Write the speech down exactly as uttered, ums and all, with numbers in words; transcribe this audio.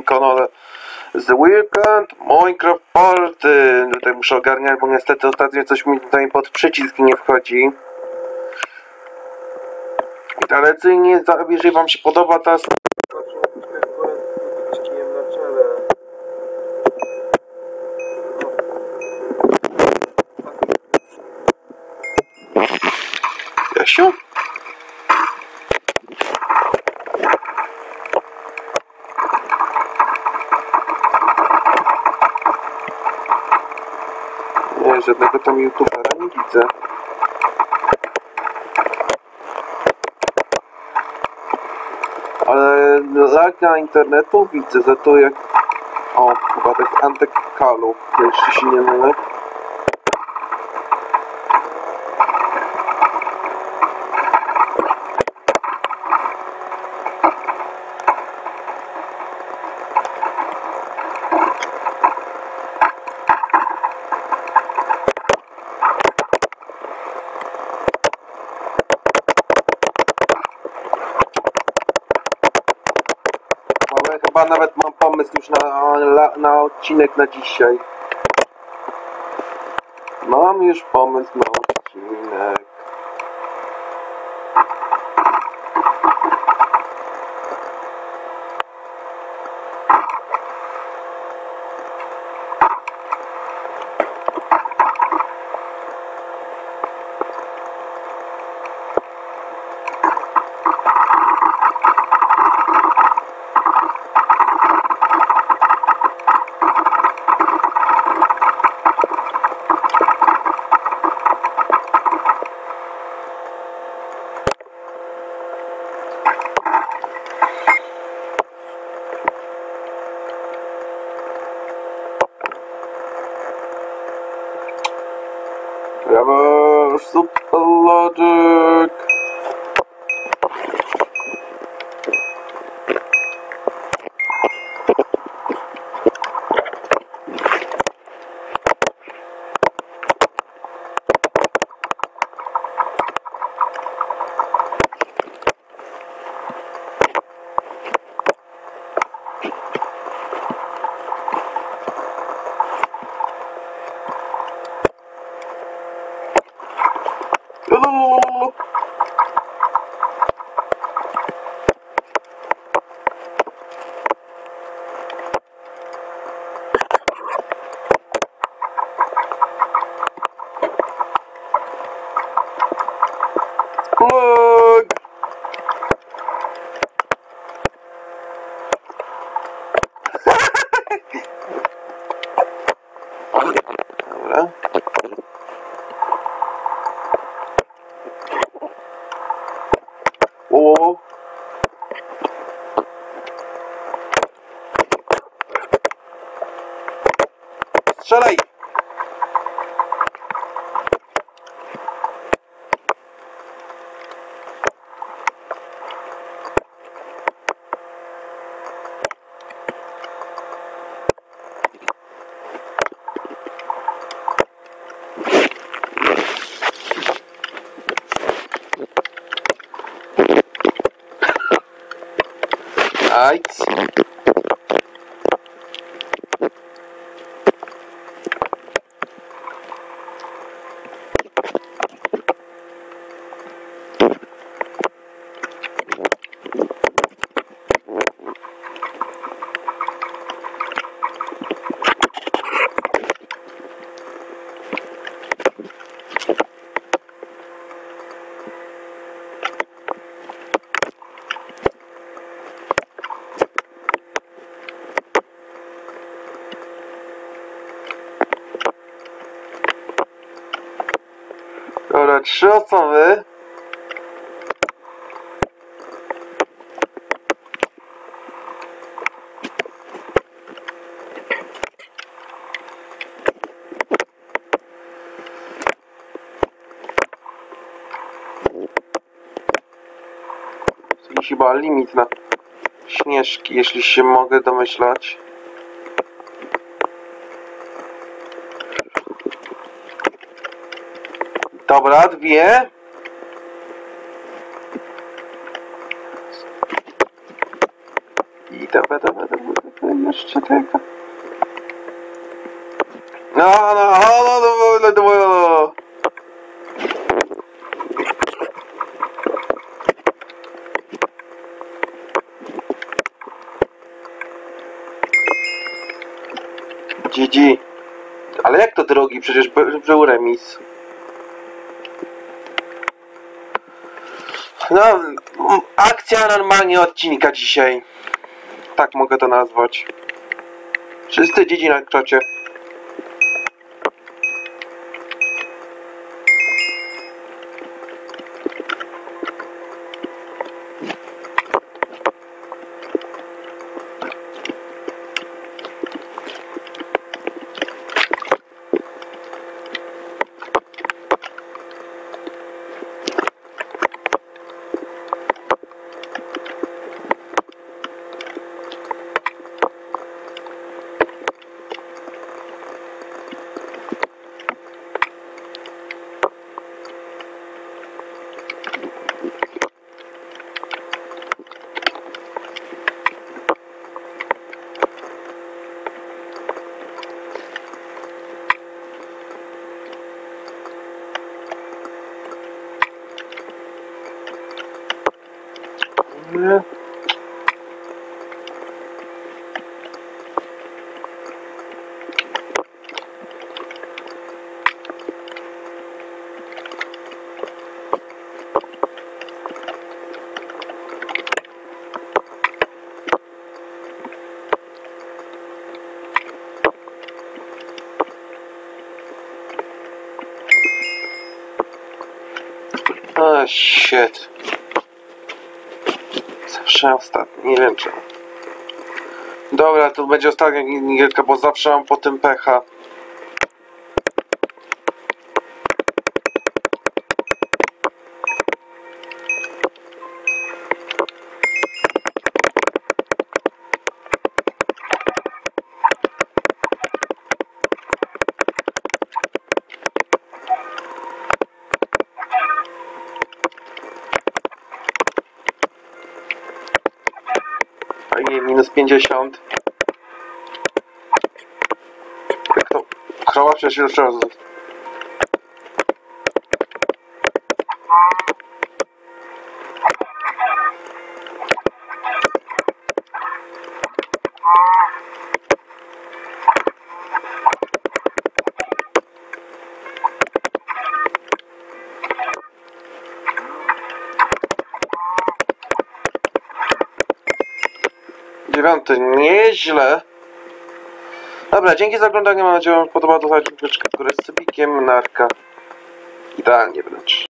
kanale The Weekend Minecraft Party. Tutaj muszę ogarniać, bo niestety ostatnio coś mi tutaj pod przycisk nie wchodzi. I tradycyjnie, jeżeli wam się podoba ta Jasiu? Nie, żadnego tam youtubera nie widzę. Ale laga internetu widzę, za to jak... O, chyba to jest Antekalu, jeśli się nie mylę. Chyba nawet mam pomysł już na, na, na odcinek na dzisiaj. Mam już pomysł na odcinek. Brawo, super logic. Plug. Dobra. O. Strzelaj. Right. Dobra, trzy osoby. Jest chyba limit na śnieżki, jeśli się mogę domyślać. Dobra, dwie. I dobra, dobra, dobra, dobra. jeszcze tego. No, no, no, no, no, no, no. G G. Ale jak to drogi? Przecież był remis. No, akcja normalnie odcinka dzisiaj. Tak mogę to nazwać. Wszyscy G G na krocie. Nie. Oh shit. Zawsze ostatni, nie wiem czemu. Dobra, to będzie ostatnia gierka, bo zawsze mam po tym pecha. Fajnie, minus pięćdziesiąt. Jak to? Krowa przecież już raz. Dziewiąty, nieźle. Dobra, dzięki za oglądanie, mam nadzieję, że wam podoba. Dodajcie troszeczkę w górę z cybikiem, narka. Idealnie wręcz.